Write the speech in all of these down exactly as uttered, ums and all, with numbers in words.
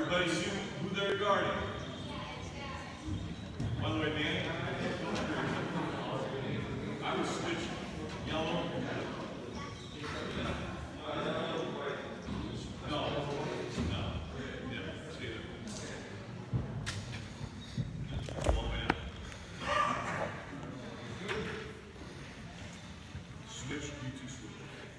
Everybody see who they're guarding. By the way, Danny, I would switch yellow. No. No. Yeah, stay there. One way down. Switch, you two switch.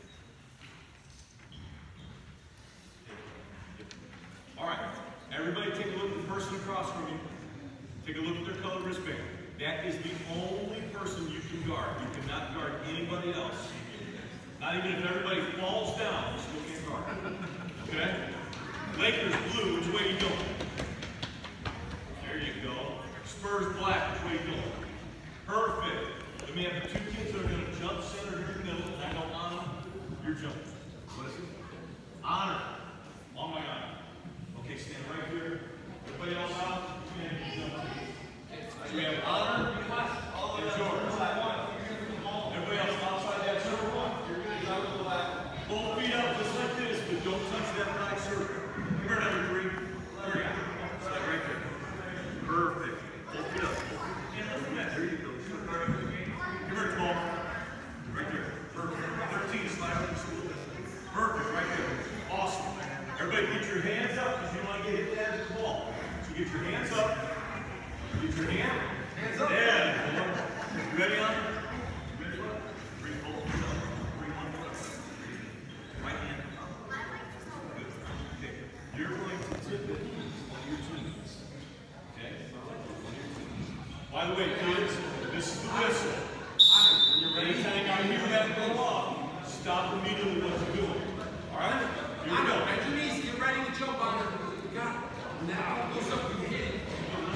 All right, everybody take a look at the person across from you. Take a look at their colored wristband. That is the only person you can guard. You cannot guard anybody else. Not even if everybody falls down, you still can't guard. Okay? Lakers blue, which way you going? There you go. Spurs black, which way you going? Perfect. Let me have the two kids that are going to jump center here in the middle, and I know honor, you're jumping. What is it? Honor. Oh my God. Okay, stand right here. Everybody else out? So we have honor and George. Everybody else outside that circle. Both feet up just like this, but don't touch that black circle. Come here, number three. There you go. Slide right there. Perfect. Both feet up. There you go. Come here, twelve. Right there. Perfect. thirteen, slide right this a little bit. Perfect, right there. Awesome. Everybody get your hands up because you want to get hit that at the ball. So get your hands up. Get your hand. Hands up. Yeah. You ready on it? You ready? Bring both feet up. Bring one foot up. Right hand up. Good. Okay. You're going to tip it on your teams. Okay? By the way, kids, this is the whistle. Anytime you hear that go off, stop immediately what you're doing. All right? Here we go. Bend your knees. Get ready to jump on it. You got it. Now, goes up. You hit it.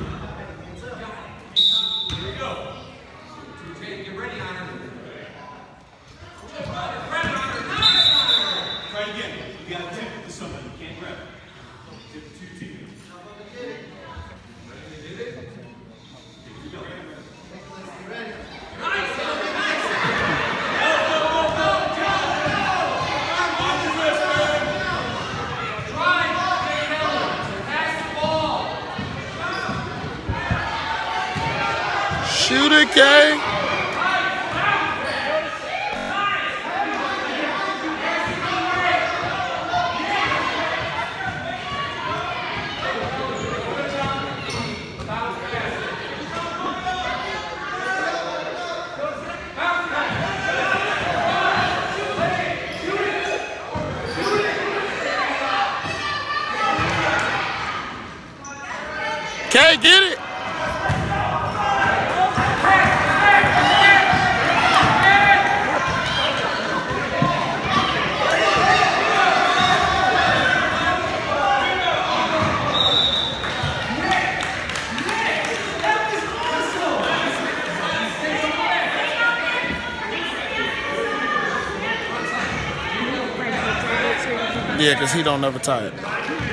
Here we go. Okay, get ready on her. Ready on her. Nice on her. Try again. You got to tip it to somebody. You can't grab it. Tip it to your team. Ready? Did it? Here we go. Ready. Nice. Nice. Go, go, go, go, go, go. On your wrist, man. Try. Pass the ball. Shoot it, Kay. Kay, get it. Yeah, because he don't never tie it.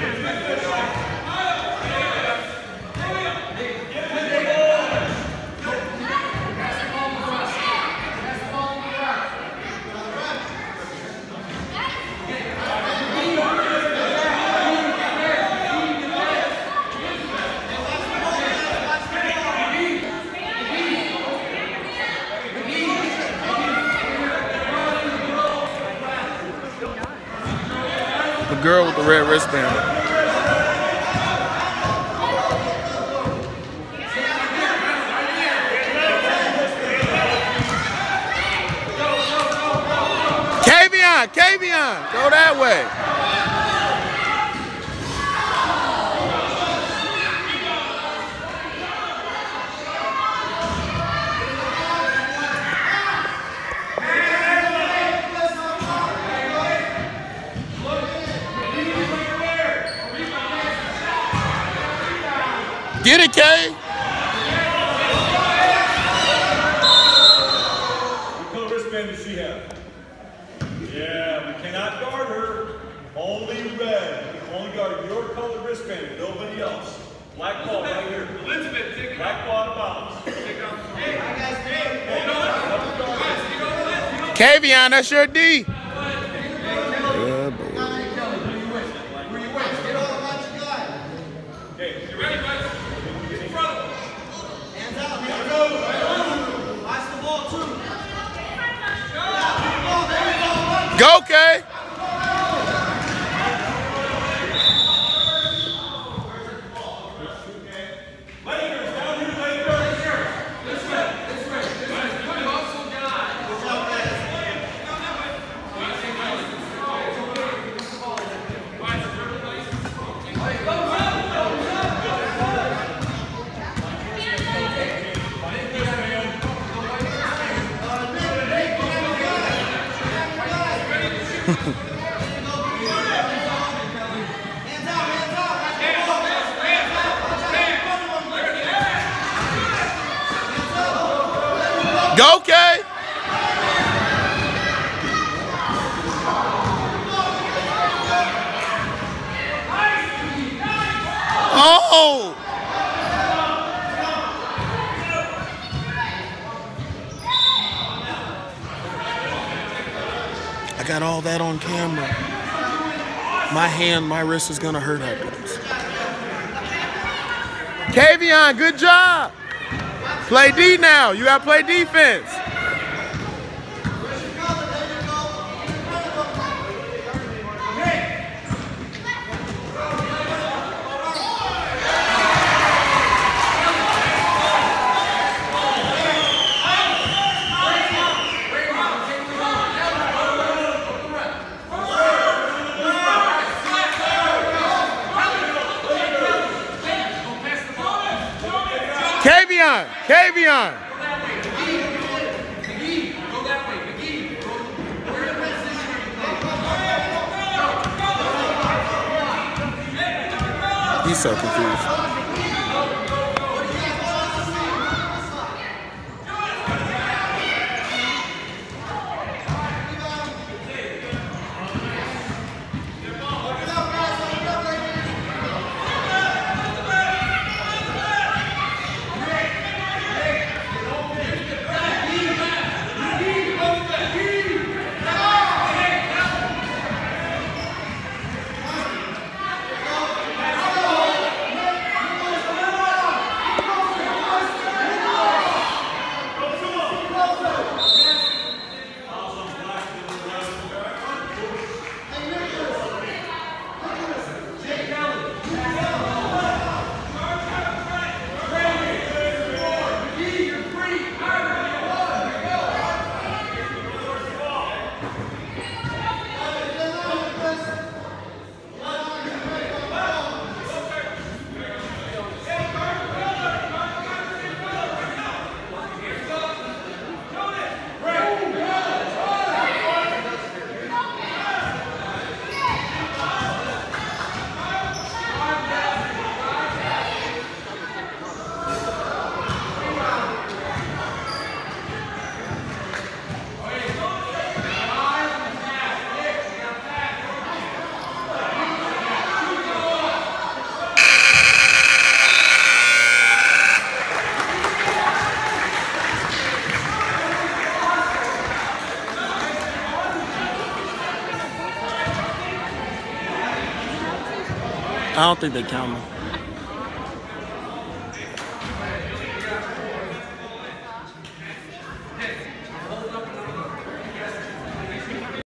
The girl with the red wristband. Kavion, Kavion, go that way. Get it, Kay. What color wristband does she have? Yeah, we cannot guard her. Only red. We can only guard your colored wristband, nobody else. Black ball right here. Elizabeth, take it. Black ball out of bounds. Take it off. Hey, guys, hey. Hold on. Kavion, that's your D. Where you went? Get all about your guy. Go, Kay. Oh! I got all that on camera. My hand, my wrist is gonna hurt after this. Kavion, good job. Play D now. You gotta play defense. Kavion, Kavion. He's so confused. I don't think they count me.